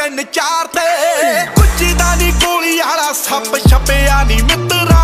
3 4 ਤੇ ਕੁੱਚੀ ਦਾ ਨੀ ਗੋਲੀ ਵਾਲਾ ਸੱਪ ਛਪਿਆ ਨੀ ਮਿੱਤਰਾ